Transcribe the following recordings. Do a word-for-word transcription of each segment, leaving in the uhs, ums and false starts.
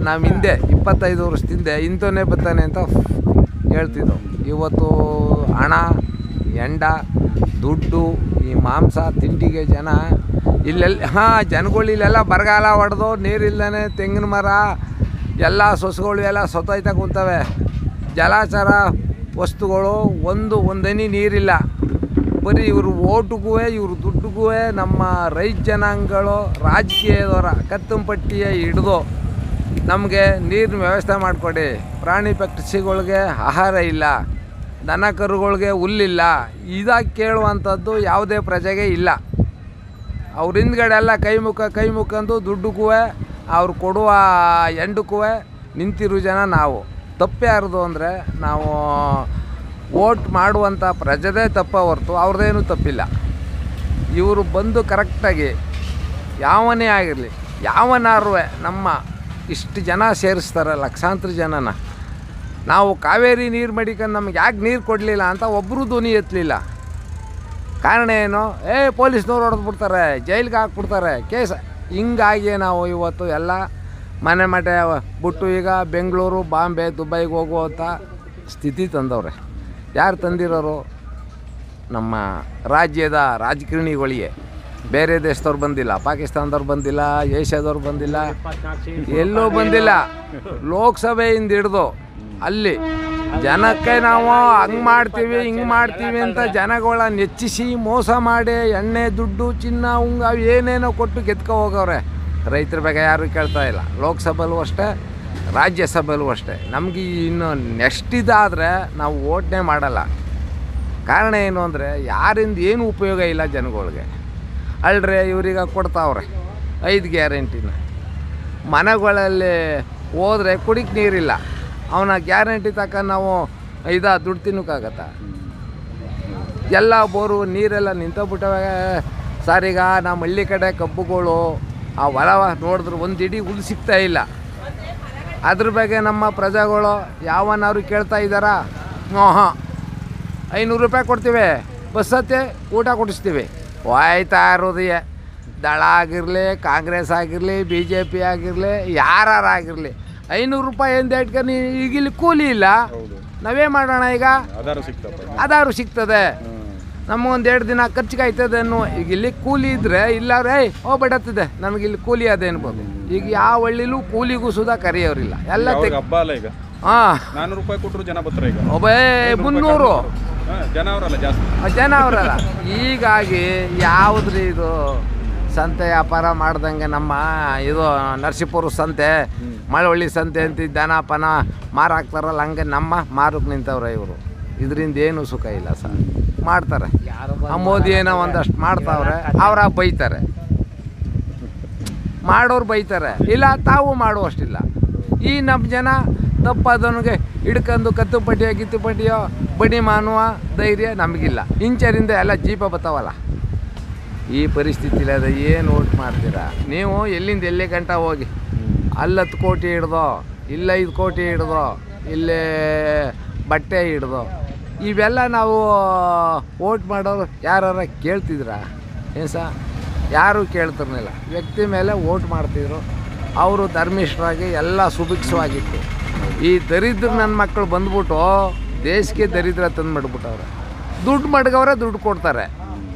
ನಾವು ಹಿಂದೆ ಇಪ್ಪತ್ತೈದು ವರ್ಷದಿಂದ ಇಂಥವನ್ನೇ ಬರ್ತಾನೆ ಅಂತ ಹೇಳ್ತಿದ್ದೆವು. ಇವತ್ತು ಹಣ, ಎಂಡ, ದುಡ್ಡು, ಈ ಮಾಂಸ ತಿಂಡಿಗೆ ಜನ ಇಲ್ಲೆಲ್ಲ ಹಾಂ ಜನಗಳು ಇಲ್ಲೆಲ್ಲ ಬರಗಾಲ ಹೊಡೆದು ನೀರಿಲ್ಲದೇ ತೆಂಗಿನ ಮರ ಎಲ್ಲ ಸೊಸಗಳು ಎಲ್ಲ ಸೊತ್ತೋಯ್ತಾ ಕೂತವೆ. ಜಲಾಚಾರ ವಸ್ತುಗಳು ಒಂದು ಒಂದನಿ ನೀರಿಲ್ಲ. ಬರೀ ಇವರು ಓಟಿಗೂ ಇವರು ದುಡ್ಡಿಗೂ ನಮ್ಮ ರೈತ ಜನಾಂಗಗಳು ರಾಜಕೀಯದವರ ಕತ್ತಂಪಟ್ಟಿಯ ಹಿಡಿದು ನಮಗೆ ನೀರಿನ ವ್ಯವಸ್ಥೆ ಮಾಡಿಕೊಡಿ, ಪ್ರಾಣಿ ಪಕ್ಷಿಗಳಿಗೆ ಆಹಾರ ಇಲ್ಲ, ದನ ಕರುಗಳಿಗೆ ಹುಲ್ಲಿಲ್ಲ, ಇದಾಗಿ ಕೇಳುವಂಥದ್ದು ಯಾವುದೇ ಪ್ರಜೆಗೆ ಇಲ್ಲ. ಅವ್ರ ಹಿಂದ್ಗಡೆ ಎಲ್ಲ ಕೈ ಮುಖ ಕೈ ಮುಖಂದು ದುಡ್ಡಿಗೂ ಅವ್ರು ಕೊಡುವ ಎಂಡಕ್ಕೂ ನಿಂತಿರೋ ಜನ ನಾವು. ತಪ್ಪೇ ಯಾರ್ದು ಅಂದರೆ ನಾವು ವೋಟ್ ಮಾಡುವಂಥ ಪ್ರಜೆದೇ ತಪ್ಪ ಹೊರತು ಅವ್ರದ್ದೇನೂ ತಪ್ಪಿಲ್ಲ. ಇವರು ಬಂದು ಕರೆಕ್ಟಾಗಿ ಯಾವನೇ ಆಗಿರಲಿ ಯಾವನಾರು ನಮ್ಮ ಇಷ್ಟು ಜನ ಸೇರಿಸ್ತಾರೆ, ಲಕ್ಷಾಂತರ ಜನನ. ನಾವು ಕಾವೇರಿ ನೀರು ಮಡಿಕೊಂಡು ನಮ್ಗೆ ಯಾಕೆ ನೀರು ಕೊಡಲಿಲ್ಲ ಅಂತ ಒಬ್ಬರು ಧ್ವನಿ ಎತ್ತಲಿಲ್ಲ. ಕಾರಣ ಏನು? ಏ ಪೊಲೀಸ್ನವ್ರು ಹೊಡೆದು ಬಿಡ್ತಾರೆ, ಜೈಲಿಗೆ ಹಾಕ್ಬಿಡ್ತಾರೆ, ಕೇಸ್. ಹಿಂಗಾಗಿ ನಾವು ಇವತ್ತು ಎಲ್ಲ ಮನೆ ಮಠ ಬಿಟ್ಟು ಈಗ ಬೆಂಗಳೂರು, ಬಾಂಬೆ, ದುಬೈಗೆ ಹೋಗುವಂಥ ಸ್ಥಿತಿ ತಂದವ್ರೆ. ಯಾರು ತಂದಿರೋರು? ನಮ್ಮ ರಾಜ್ಯದ ರಾಜಕಾರಣಿಗಳಿಗೆ. ಬೇರೆ ದೇಶದವ್ರು ಬಂದಿಲ್ಲ, ಪಾಕಿಸ್ತಾನದವ್ರು ಬಂದಿಲ್ಲ, ಏಷ್ಯಾದವ್ರು ಬಂದಿಲ್ಲ, ಎಲ್ಲೂ ಬಂದಿಲ್ಲ. ಲೋಕಸಭೆಯಿಂದ ಹಿಡ್ದು ಅಲ್ಲಿ ಜನಕ್ಕೆ ನಾವು ಹಂಗೆ ಮಾಡ್ತೀವಿ ಹಿಂಗೆ ಮಾಡ್ತೀವಿ ಅಂತ ಜನಗಳ ನೆಚ್ಚಿಸಿ ಮೋಸ ಮಾಡಿ ಎಣ್ಣೆ, ದುಡ್ಡು, ಚಿನ್ನ, ಉಂಗ ಏನೇನೋ ಕೊಟ್ಟು ಗೆದ್ಕೊ ಹೋಗವ್ರೆ. ರೈತರ ಬಗ್ಗೆ ಯಾರು ಕೇಳ್ತಾ ಇಲ್ಲ. ಲೋಕಸಭೆಲೂ ಅಷ್ಟೇ, ರಾಜ್ಯಸಭೆಲೂ ಅಷ್ಟೇ. ನಮಗೆ ಇನ್ನು ನೆಕ್ಸ್ಟ್ ಇದಾದರೆ ನಾವು ವೋಟ್ನೇ ಮಾಡಲ್ಲ. ಕಾರಣ ಏನು ಅಂದರೆ ಯಾರಿಂದ ಏನು ಉಪಯೋಗ ಇಲ್ಲ ಜನಗಳಿಗೆ. ಅಲ್ರಿ ಇವ್ರಿಗೆ ಕೊಡ್ತಾವ್ರೆ ಐದು ಗ್ಯಾರಂಟಿನ. ಮನೆಗಳಲ್ಲಿ ಹೋದರೆ ಕುಡಿಗೆ ನೀರಿಲ್ಲ, ಅವನ ಗ್ಯಾರಂಟಿ ತಕ್ಕ ನಾವು ಐದು ದುಡ್ಡು ತಿನ್ನೋಕ್ಕಾಗತ್ತ? ಎಲ್ಲ ಬೋರು ನೀರೆಲ್ಲ ನಿಂತೋಗ್ಬಿಟ್ಟವೆ. ಸಾರೀಗ ನಮ್ಮ ಹಳ್ಳಿ ಕಡೆ ಕಬ್ಬುಗಳು ಆ ಹೊಲ ನೋಡಿದ್ರೆ ಒಂದು ಇಡೀ ಹುಲ್ಲು ಸಿಗ್ತಾ ಇಲ್ಲ. ಅದ್ರ ಬಗ್ಗೆ ನಮ್ಮ ಪ್ರಜೆಗಳು ಯಾವನಾದ್ರು ಕೇಳ್ತಾ ಇದ್ದಾರಾ? ಹ್ಞೂ ಹಾಂ ಐನೂರು ರೂಪಾಯಿ ಕೊಡ್ತೀವಿ, ಬಸ್ ಹತ್ತಿ ಊಟ ಕೊಡಿಸ್ತೀವಿ. ಹೋಯ್ತಾ ಇರೋದೆಯೇ ದಳ ಆಗಿರಲಿ, ಕಾಂಗ್ರೆಸ್ ಆಗಿರಲಿ, ಬಿ ಜೆ ಪಿ ಆಗಿರಲಿ, ಯಾರಾಗಿರಲಿ ಐನೂರು ರೂಪಾಯಿ ಎಂದು ಇಟ್ಕೊಂಡು ಈಗ ಇಲ್ಲಿ ಕೂಲಿ ಇಲ್ಲ. ನಾವೇ ಮಾಡೋಣ? ಈಗ ಅದಾರು ಸಿಗ್ತದೆ, ನಮಗೊಂದು ಎರಡು ದಿನ ಖರ್ಚಿಗೆ ಆಯ್ತದೆ ಅನ್ನೋ. ಈಗ ಇಲ್ಲಿ ಕೂಲಿ ಇದ್ದರೆ ಇಲ್ಲಾರೆ ಏಯ್ ಹೋಗ್ಬಿಡತ್ತದೆ ನಮಗಿಲ್ಲಿ ಕೂಲಿ ಅದೇ ಅನ್ಬೋದು. ಈಗ ಯಾವ ಹಳ್ಳಿಲೂ ಕೂಲಿಗೂ ಸುಧಾ ಕರೆಯೋರಿಲ್ಲ. ಎಲ್ಲ ಹಾಂ ನಾನ್ನೂರು ರೂಪಾಯಿ ಕೊಟ್ಟರು ಜನ ಬರ್ತಾರೆ. ಈಗ ಒಬ್ಬೇ ಮುನ್ನೂರು ಜನ ಅವರಲ್ಲ. ಹೀಗಾಗಿ ಯಾವುದ್ರಿ ಇದು ಸಂತೆ ವ್ಯಾಪಾರ ಮಾಡ್ದಂಗೆ ನಮ್ಮ ಇದು ನರಸೀಪುರ ಸಂತೆ, ಮಳವಳ್ಳಿ ಸಂತೆ ಅಂತ ದನ ಪನ ಮಾರಾಕ್ತಾರಲ್ಲ, ಹಂಗೆ ನಮ್ಮ ಮಾರಕ್ಕೆ ನಿಂತವ್ರೆ ಇವರು. ಇದರಿಂದ ಏನು ಸುಖ ಇಲ್ಲ ಸರ್. ಮಾಡ್ತಾರೆ ಆ ಮೋದಿ ಏನೋ ಒಂದಷ್ಟು ಮಾಡ್ತಾವ್ರೆ, ಅವರ ಬೈತಾರೆ, ಮಾಡೋರು ಬೈತಾರೆ, ಇಲ್ಲ ತಾವು ಮಾಡುವಷ್ಟಿಲ್ಲ. ಈ ನಮ್ಮ ಜನ ತಪ್ಪದವನಿಗೆ ಹಿಡ್ಕೊಂಡು ಕತ್ತುಪಟ್ಟಿಯೋ ಗಿತ್ತುಪಟ್ಟಿಯೋ ಬಡಿ ಮಾನುವ ಧೈರ್ಯ ನಮಗಿಲ್ಲ. ಇಂಚರಿಂದ ಎಲ್ಲ ಜೀಪ ಬರ್ತಾವಲ್ಲ. ಈ ಪರಿಸ್ಥಿತಿಲಿ ಅದು ಏನು ಓಟ್ ಮಾಡ್ತೀರಾ ನೀವು? ಎಲ್ಲಿಂದ ಎಲ್ಲಿ ಗಂಟ ಹೋಗಿ ಅಲ್ಲಿ ಹತ್ತು ಕೋಟಿ ಹಿಡ್ದೋ, ಇಲ್ಲ ಐದು ಕೋಟಿ ಹಿಡ್ದೋ, ಇಲ್ಲೇ ಬಟ್ಟೆ ಹಿಡ್ದೋ, ಇವೆಲ್ಲ ನಾವು ಓಟ್ ಮಾಡೋರು ಯಾರ ಕೇಳ್ತಿದ್ರ? ಏನು ಸಹ ಯಾರೂ ಕೇಳ್ತಿರ್ಲಿಲ್ಲ. ವ್ಯಕ್ತಿ ಮೇಲೆ ಓಟ್ ಮಾಡ್ತಿದ್ರು. ಅವರು ಧರ್ಮಿಷ್ಠರಾಗಿ ಎಲ್ಲ ಸುಭಿಕ್ಷವಾಗಿತ್ತು. ಈ ದರಿದ್ರ ನನ್ನ ಮಕ್ಕಳು ಬಂದ್ಬಿಟ್ಟು ದೇಶಕ್ಕೆ ದರಿದ್ರ ತಂದು ಮಾಡಿಬಿಟ್ಟವ್ರೆ. ದುಡ್ಡು ಮಡ್ಗವ್ರೆ, ದುಡ್ಡು ಕೊಡ್ತಾರೆ.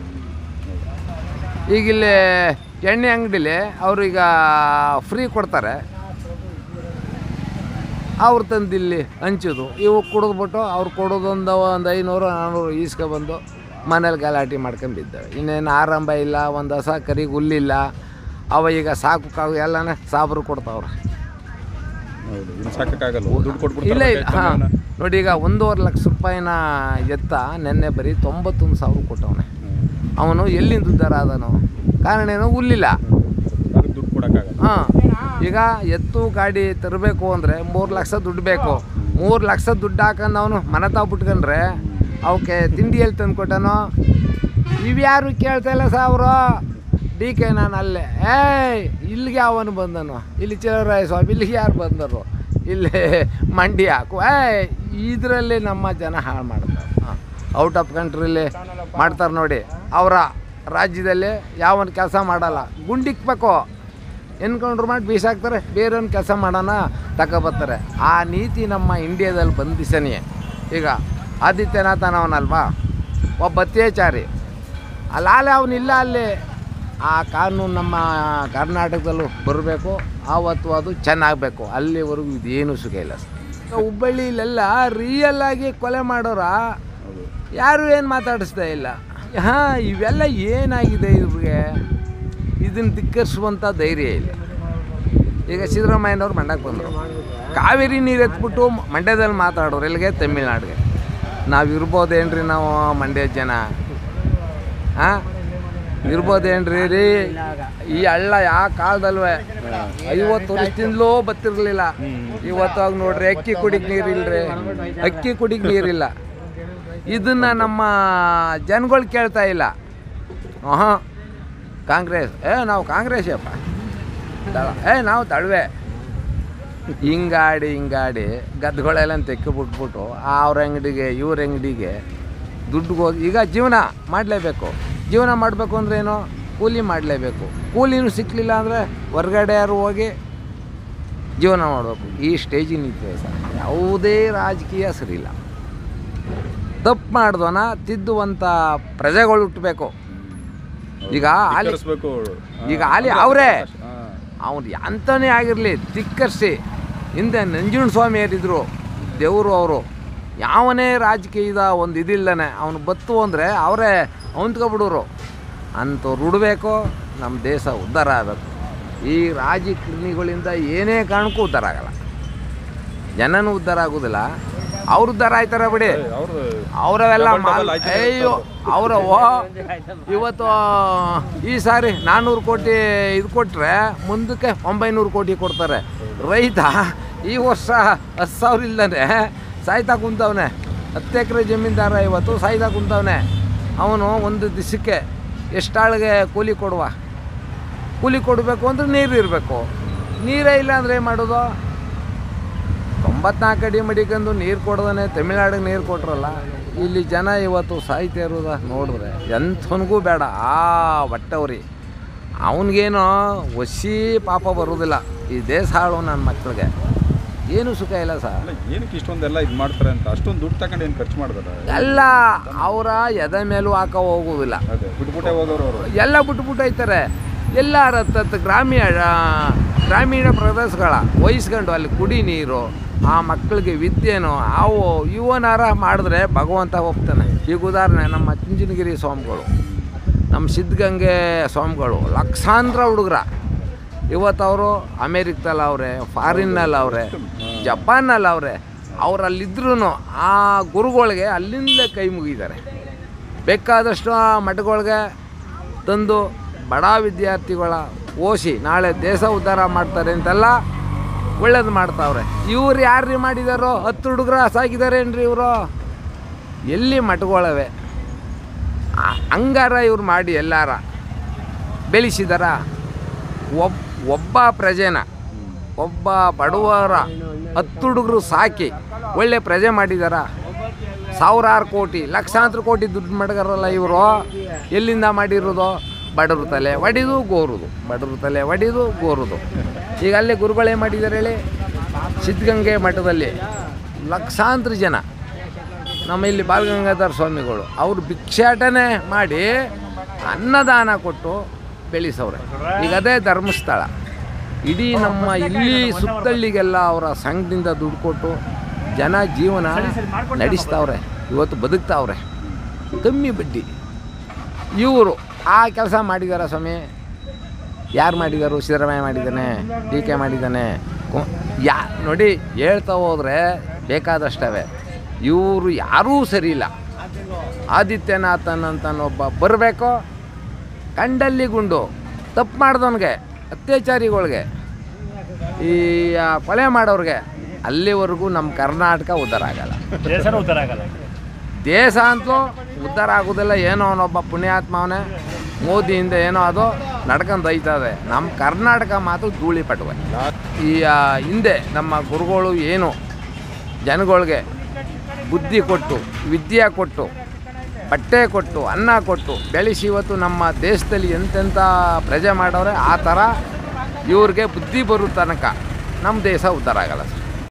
ಈಗಿಲ್ಲಿ ಎಣ್ಣೆ ಅಂಗಡಿಲಿ ಅವ್ರೀಗ ಫ್ರೀ ಕೊಡ್ತಾರೆ, ಅವ್ರು ತಂದು ಇಲ್ಲಿ ಹಂಚೋದು. ಇವು ಕುಡಿದ್ಬಿಟ್ಟು ಅವ್ರು ಕೊಡೋದೊಂದು ಒಂದು ಐನೂರು ನಾನ್ನೂರು ಈಸ್ಕೊಬಂದು ಮನೇಲಿ ಗಲಾಟೆ ಮಾಡ್ಕೊಂಡು ಬಿದ್ದಾವೆ. ಇನ್ನೇನು ಆರಂಭ ಇಲ್ಲ, ಒಂದು ಹೊಸ ಕರಿಗೆ ಹುಲ್ಲಿಲ್ಲ. ಅವ ಈಗ ಸಾಕು ಕಾವು ಎಲ್ಲನೇ ಸಾಬ್ರು ಕೊಡ್ತಾವ್ರೆ. ಇಲ್ಲ ಇಲ್ಲ ಹಾಂ ನೋಡಿ, ಈಗ ಒಂದೂವರೆ ಲಕ್ಷ ರೂಪಾಯಿನ ಎತ್ತ ನೆನ್ನೆ ಬರೀ ತೊಂಬತ್ತೊಂದು ಸಾವಿರ ಕೊಟ್ಟವನೆ. ಅವನು ಎಲ್ಲಿಂದ ಉದ್ಧಾರ ಆದನು? ಕಾರಣ ಏನೋ ಹುಲ್ಲಿಲ್ಲ. ಹಾಂ ಈಗ ಎತ್ತು ಗಾಡಿ ತರಬೇಕು ಅಂದರೆ ಮೂರು ಲಕ್ಷ ದುಡ್ಡು ಬೇಕು. ಮೂರು ಲಕ್ಷ ದುಡ್ಡು ಹಾಕೊಂಡು ಅವನು ಮನೆ ತಾವು ಬಿಟ್ಕೊಂಡ್ರೆ ಅವಕ್ಕೆ ತಿಂಡಿ ಎಲ್ಲಿ ತಂದು ಕೊಟ್ಟನೋ? ಇವ್ಯಾರು ಕೇಳ್ತಾ ಇಲ್ಲ ಸಾವಿರ. ಡಿ ಕೆ ನಾನು ಅಲ್ಲೇ ಏಯ್ ಇಲ್ಲಿಗೆ ಅವನು ಬಂದನು, ಇಲ್ಲಿ ಚಿಲ್ಲರಾಯ ಸ್ವಾಮಿ ಇಲ್ಲಿಗೆ ಯಾರು ಬಂದರು, ಇಲ್ಲಿ ಮಂಡಿ ಹಾಕು ಏಯ್ ಇದರಲ್ಲಿ ನಮ್ಮ ಜನ ಹಾಳು ಮಾಡ್ತಾರೆ. ಹಾಂ ಔಟ್ ಆಫ್ ಕಂಟ್ರಿಲಿ ಮಾಡ್ತಾರೆ ನೋಡಿ. ಅವರ ರಾಜ್ಯದಲ್ಲಿ ಯಾವೊಂದು ಕೆಲಸ ಮಾಡಲ್ಲ. ಗುಂಡಿಕ್ಬೇಕು, ಎನ್ಕೌಂಟ್ರ್ ಮಾಡಿ ಬೀಸಾಕ್ತಾರೆ, ಬೇರೆಯವ್ನ ಕೆಲಸ ಮಾಡೋಣ ತಗೊಬರ್ತಾರೆ. ಆ ನೀತಿ ನಮ್ಮ ಇಂಡಿಯಾದಲ್ಲಿ ಬಂದಿಸನೇ. ಈಗ ಆದಿತ್ಯನಾಥನವನಲ್ವಾ, ಒಬ್ಬ ಅತ್ಯಾಚಾರಿ, ಅಲ್ಲಾಲೆ ಅವನಿಲ್ಲ ಅಲ್ಲಿ. ಆ ಕಾನೂನು ನಮ್ಮ ಕರ್ನಾಟಕದಲ್ಲೂ ಬರಬೇಕು, ಆವತ್ತು ಅದು ಚೆನ್ನಾಗಬೇಕು. ಅಲ್ಲಿವರೆಗೂ ಇದೇನು ಸುಖ ಇಲ್ಲ. ಹುಬ್ಬಳ್ಳಿಲೆಲ್ಲ ರಿಯಲ್ ಆಗಿ ಕೊಲೆ ಮಾಡೋರ ಯಾರು ಏನು ಮಾತಾಡಿಸ್ತಾ ಇಲ್ಲ. ಹಾಂ, ಇವೆಲ್ಲ ಏನಾಗಿದೆ ಇವ್ರಿಗೆ, ಇದನ್ನು ಧಿಕ್ಕರಿಸುವಂಥ ಧೈರ್ಯ ಇಲ್ಲ. ಈಗ ಸಿದ್ದರಾಮಯ್ಯನವ್ರು ಮಂಡ್ಯಕ್ಕೆ ಬಂದರು, ಕಾವೇರಿ ನೀರು ಎತ್ಬಿಟ್ಟು ಮಂಡ್ಯದಲ್ಲಿ ಮಾತಾಡೋರು, ಎಲ್ಲಿಗೆ ತಮಿಳ್ನಾಡಿಗೆ. ನಾವು ಇರ್ಬೋದೇನ್ರಿ, ನಾವು ಮಂಡ್ಯ ಜನ ಹಾಂ ಇರ್ಬೋದೇನ್ರಿ ರೀ. ಈ ಹಳ್ಳ ಯಾವ ಕಾಲದಲ್ವೇ ಐವತ್ತು ವರ್ಷದಿಂದಲೂ ಬತ್ತಿರಲಿಲ್ಲ. ಇವತ್ತಾಗ ನೋಡ್ರಿ ಅಕ್ಕಿ ಕುಡಿಗೆ ನೀರಿಲ್ಲರಿ, ಅಕ್ಕಿ ಕುಡಿಗೆ ನೀರಿಲ್ಲ. ಇದನ್ನು ನಮ್ಮ ಜನಗಳು ಕೇಳ್ತಾ ಇಲ್ಲ. ಹಾಂ, ಕಾಂಗ್ರೆಸ್ ಏ ನಾವು ಕಾಂಗ್ರೆಸ್ಸಪ್ಪ, ದಳ ಏ ನಾವು ದಳವೆ, ಹಿಂಗಾಡಿ ಹಿಂಗಾಡಿ ಗದ್ದೆಗಳೆಲ್ಲ ತೆಕ್ಕಿಬಿಟ್ಬಿಟ್ಟು ಅವ್ರ ಅಂಗಡಿಗೆ ಇವ್ರ ಅಂಗಡಿಗೆ ದುಡ್ಡಿಗೆ ಹೋಗಿ ಈಗ ಜೀವನ ಮಾಡಲೇಬೇಕು. ಜೀವನ ಮಾಡಬೇಕು ಅಂದ್ರೇನು, ಕೂಲಿ ಮಾಡಲೇಬೇಕು. ಕೂಲಿನೂ ಸಿಕ್ಕಲಿಲ್ಲ ಅಂದರೆ ಹೊರ್ಗಡೆ ಯಾರು ಹೋಗಿ ಜೀವನ ಮಾಡಬೇಕು. ಈ ಸ್ಟೇಜಿಗೆ ನಿಂತಿದೆ ಸರ್. ಯಾವುದೇ ರಾಜಕೀಯ ಸರಿಯಿಲ್ಲ. ತಪ್ಪು ಮಾಡಿದವನ ತಿದ್ದುವಂಥ ಪ್ರಜೆಗಳು ಹುಟ್ಟಬೇಕು. ಈಗ ಆಲಿ ಈಗ ಆಲಿ ಅವರೇ ಅವ್ನು ಎಂತನೇ ಆಗಿರಲಿ ಧಿಕ್ಕರಿಸಿ. ಹಿಂದೆ ನಂಜುಂಡ ಸ್ವಾಮಿ ಏರಿದ್ರು ದೇವರು, ಅವರು ಯಾವನೇ ರಾಜಕೀಯದ ಒಂದು ಇದಿಲ್ಲನೆ ಅವನು ಬತ್ತು ಅಂದರೆ ಅವರೇ ಹೊಂದ್ಕೊಬಿಡೋರು. ಅಂಥವ್ರು ಉಡಬೇಕು. ನಮ್ಮ ದೇಶ ಉದ್ಧಾರ ಆಗಬೇಕು. ಈ ರಾಜಕಾರಣಿಗಳಿಂದ ಏನೇ ಕಾರಣಕ್ಕೂ ಉದ್ಧಾರ ಆಗಲ್ಲ. ಜನನೂ ಉದ್ಧಾರ ಆಗೋದಿಲ್ಲ, ಅವ್ರು ಉದ್ಧಾರ ಆಯ್ತಾರೆ ಬಿಡಿ. ಅವರವೆಲ್ಲ ಮಾಲ್ ಅಯ್ಯೋ ಅವರ ಇವತ್ತು ಈ ಸಾರಿ ನಾನ್ನೂರು ಕೋಟಿ ಇದು ಕೊಟ್ಟರೆ ಮುಂದಕ್ಕೆ ಒಂಬೈನೂರು ಕೋಟಿ ಕೊಡ್ತಾರೆ. ರೈತ ಈ ವರ್ಷ ಹತ್ತು ಸಾವಿರ ಇಲ್ಲದೇ ಸಾಯ್ತಾ ಕುಂತವನೆ. ಹತ್ತು ಎಕರೆ ಜಮೀನ್ದಾರ ಇವತ್ತು ಸಾಯ್ತಾ ಕುಂತವನೆ. ಅವನು ಒಂದು ದಿವಸಕ್ಕೆ ಎಷ್ಟಾಳಿಗೆ ಕೂಲಿ ಕೊಡುವ, ಕೂಲಿ ಕೊಡಬೇಕು ಅಂದರೆ ನೀರು ಇರಬೇಕು. ನೀರೇ ಇಲ್ಲ ಅಂದರೆ ಏನು ಮಾಡೋದು? ತೊಂಬತ್ನಾಲ್ಕು ಅಡಿ ಮಡಿಕೊಂಡು ನೀರು ಕೊಡ್ದೇ ತಮಿಳ್ನಾಡಿಗೆ ನೀರು ಕೊಟ್ರಲ್ಲ. ಇಲ್ಲಿ ಜನ ಇವತ್ತು ಸಾಯ್ತಾ ಇರೋದ ನೋಡಿದ್ರೆ ಎಂಥವನಿಗೂ ಬೇಡ. ಆ ಹೊಟ್ಟವ್ರಿ ಅವನಿಗೇನೋ ಒಸಿ ಪಾಪ ಬರೋದಿಲ್ಲ. ಈ ದೇಶ ಹಾಳು ನನ್ನ ಮಕ್ಕಳಿಗೆ ಏನು ಸುಖ ಇಲ್ಲ ಸರ್. ಏನಕ್ಕೆ ಇಷ್ಟೊಂದೆಲ್ಲ ಇದು ಮಾಡ್ತಾರೆ ಅಂತ ಅಷ್ಟೊಂದು ದುಡ್ಡು ತಗೊಂಡು ಏನು ಖರ್ಚು ಮಾಡ್ತಾರೆ ಎಲ್ಲ ಅವರ ಎದೆ ಮೇಲೂ ಹಾಕೋ ಹೋಗೋದಿಲ್ಲ. ಬಿಟ್ಬಿಟ್ಟೆ ಹೋಗೋರು ಅವರು ಎಲ್ಲ ಬಿಟ್ಬಿಟ್ಟು ಹೋಯ್ತಾರೆ. ಎಲ್ಲ ಹತ್ತತ್ತು ಗ್ರಾಮೀಣ ಗ್ರಾಮೀಣ ಪ್ರದೇಶಗಳ ವಹಿಸ್ಕೊಂಡು ಅಲ್ಲಿ ಕುಡಿ ನೀರು, ಆ ಮಕ್ಕಳಿಗೆ ವಿದ್ಯೆನೋ ಅವು ಇವನಾರ ಮಾಡಿದ್ರೆ ಭಗವಂತ ಹೋಗ್ತಾನೆ. ಈಗ ಉದಾಹರಣೆ ನಮ್ಮ ಚುಂಚನಗಿರಿ ಸ್ವಾಮಿಗಳು, ನಮ್ಮ ಸಿದ್ಧಗಂಗೆ ಸ್ವಾಮಿಗಳು, ಲಕ್ಷಾಂತರ ಹುಡುಗರ ಇವತ್ತು ಅವರು ಅಮೇರಿಕದಲ್ಲಿ ಅವರೇ, ಫಾರಿನ್ನಲ್ಲಿ ಅವರೇ, ಜಪಾನಲ್ಲಿ ಅವರೇ. ಅವರಲ್ಲಿದ್ರೂ ಆ ಗುರುಗಳಿಗೆ ಅಲ್ಲಿಂದಲೇ ಕೈ ಮುಗಿದ್ದಾರೆ. ಬೇಕಾದಷ್ಟು ಆ ಮಠಗಳಿಗೆ ತಂದು ಬಡ ವಿದ್ಯಾರ್ಥಿಗಳ ಓಸಿ ನಾಳೆ ದೇಶ ಉದ್ಧಾರ ಮಾಡ್ತಾರೆ ಅಂತೆಲ್ಲ ಒಳ್ಳೇದು ಮಾಡ್ತಾವ್ರೆ. ಇವ್ರು ಯಾರ್ರೀ ಮಾಡಿದಾರೋ? ಹತ್ತು ಹುಡುಗರ ಸಾಕಿದಾರೇನ್ರಿ ಇವರು? ಎಲ್ಲಿ ಮಠಗಳವೆ? ಹಂಗಾರ ಇವ್ರು ಮಾಡಿ ಎಲ್ಲಾರ ಬೆಳೆಸಿದಾರ? ಒಬ್ಬ ಒಬ್ಬ ಪ್ರಜೆನ, ಒಬ್ಬ ಬಡವರ ಹತ್ತು ಹುಡುಗರು ಸಾಕಿ ಒಳ್ಳೆ ಪ್ರಜೆ ಮಾಡಿದಾರ? ಸಾವಿರಾರು ಕೋಟಿ ಲಕ್ಷಾಂತರ ಕೋಟಿ ದುಡ್ಡು ಮಡಗಾರಲ್ಲ ಇವರು. ಎಲ್ಲಿಂದ ಮಾಡಿರೋದು? ಬಡವ್ರ ತಲೆ ಒಡಿದು ಗೋರುದು, ಬಡವ್ರ ತಲೆ ಒಡಿದು ಗೋರುದು. ಈಗ ಅಲ್ಲೇ ಗುರುಗಳೇ ಮಾಡಿದ್ದಾರೆ ಹೇಳಿ, ಸಿದ್ಧಗಂಗೆ ಮಠದಲ್ಲಿ ಲಕ್ಷಾಂತರ ಜನ. ನಮ್ಮ ಇಲ್ಲಿ ಬಾಲಗಂಗಾಧರ ಸ್ವಾಮಿಗಳು ಅವರು ಭಿಕ್ಷಾಟನೆ ಮಾಡಿ ಅನ್ನದಾನ ಕೊಟ್ಟು ಬೆಳೆಸವ್ರೆ. ಈಗ ಅದೇ ಧರ್ಮಸ್ಥಳ. ಇಡೀ ನಮ್ಮ ಇಲ್ಲಿ ಸುತ್ತಳ್ಳಿಗೆಲ್ಲ ಅವರ ಸಂಘದಿಂದ ದುಡ್ಡು ಕೊಟ್ಟು ಜನ ಜೀವನ ನಡೆಸ್ತಾವ್ರೆ, ಇವತ್ತು ಬದುಕ್ತಾವ್ರೆ. ಕಮ್ಮಿ ಬಡ್ಡಿ. ಇವರು ಆ ಕೆಲಸ ಮಾಡಿದಾರ ಸ್ವಾಮಿ? ಯಾರು ಮಾಡಿದಾರು? ಸಿದ್ದರಾಮಯ್ಯ ಮಾಡಿದ್ದಾನೆ, ಡಿ ಕೆ ಮಾಡಿದ್ದಾನೆ. ಯಾ ನೋಡಿ ಹೇಳ್ತಾ ಹೋದರೆ ಬೇಕಾದಷ್ಟವೆ. ಇವರು ಯಾರೂ ಸರಿ ಇಲ್ಲ. ಆದಿತ್ಯನಾಥನ್ ಅಂತನೊಬ್ಬ ಬರಬೇಕು, ಕಂಡಲ್ಲಿ ಗುಂಡು ತಪ್ಪು ಮಾಡ್ದವನಿಗೆ, ಅತ್ಯಾಚಾರಿಗಳಿಗೆ, ಈ ಕೊಲೆ ಮಾಡೋರಿಗೆ, ಅಲ್ಲಿವರೆಗೂ ನಮ್ಮ ಕರ್ನಾಟಕ ಉದ್ಧಾರ ಆಗಲ್ಲ. ದೇಶನೂ ಉದ್ಧಾರ ಆಗಲ್ಲ. ದೇಶ ಅಂತಲೂ ಉದ್ಧಾರ ಆಗೋದಿಲ್ಲ. ಏನೋ ಅವನೊಬ್ಬ ಪುಣ್ಯಾತ್ಮವನೇ ಮೋದಿಯಿಂದ ಏನೋ ಅದು ನಡ್ಕೊಂಡು ಒಯ್ತದೆ. ನಮ್ಮ ಕರ್ನಾಟಕ ಮಾತು ಧೂಳಿ ಪಟುವೆ. ಈ ಹಿಂದೆ ನಮ್ಮ ಗುರುಗಳು ಏನು ಜನಗಳಿಗೆ ಬುದ್ಧಿ ಕೊಟ್ಟು, ವಿದ್ಯೆ ಕೊಟ್ಟು, ಬಟ್ಟೆ ಕೊಟ್ಟು, ಅನ್ನ ಕೊಟ್ಟು ಬೆಳೆಸಿ ಇವತ್ತು ನಮ್ಮ ದೇಶದಲ್ಲಿ ಎಂತೆಂಥ ಪ್ರಜೆ ಮಾಡವ್ರೆ. ಆ ಥರ ಇವ್ರಿಗೆ ಬುದ್ಧಿ ಬರೋ ತನಕ ನಮ್ಮ ದೇಶ ಉದ್ಧಾರ ಆಗಲ್ಲ ಸರ್.